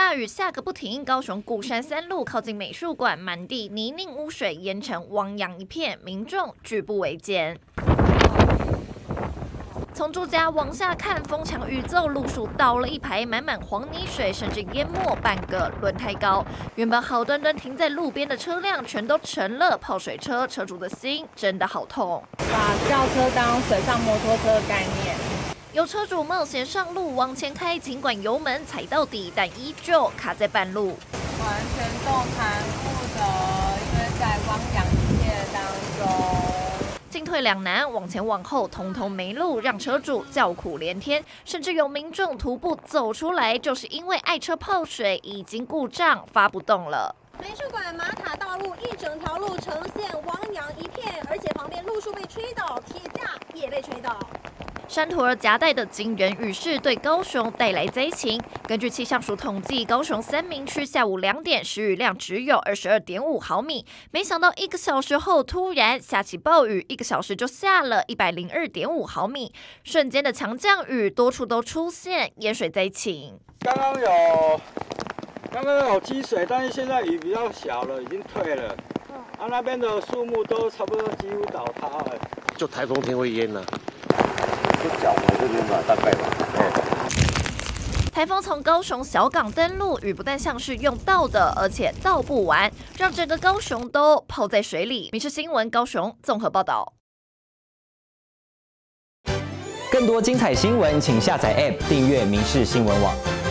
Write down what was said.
大雨下个不停，高雄鼓山3路靠近美术馆，满地泥泞污水，淹成汪洋一片，民众举步维艰。 从住家往下看，风强雨骤，路树倒了一排，满满黄泥水，甚至淹没半个轮胎高。原本好端端停在路边的车辆，全都成了泡水车，车主的心真的好痛。 把轿车当水上摩托车的概念。 有车主冒险上路往前开，尽管油门踩到底，但依旧卡在半路， 完全动弹不得，因为在汪洋一片当中。 进退两难，往前往后，通通没路，让车主叫苦连天，甚至有民众徒步走出来，就是因为爱车泡水已经故障发不动了。 美术馆马塔道路一整条路呈现汪洋一片，而且旁边路树被吹倒，铁架也被吹倒。 山土儿夹带的惊人雨势对高雄带来灾情。根据气象署统计，高雄三民区下午2点时雨量只有22.5毫米，没想到1个小时后突然下起暴雨，1个小时就下了102.5毫米，瞬间的强降雨，多处都出现淹水灾情。 刚刚有积水，但是现在雨比较小了，已经退了。那边的树木都差不多几乎倒塌了。 就台风天会淹了。 就脚踝这边吧，大概吧。 台风从高雄小港登陆，雨不但像是用倒的，而且倒不完，让整个高雄都泡在水里。民视新闻高雄综合报道。 更多精彩新闻，请下载 App 订阅民视新闻网。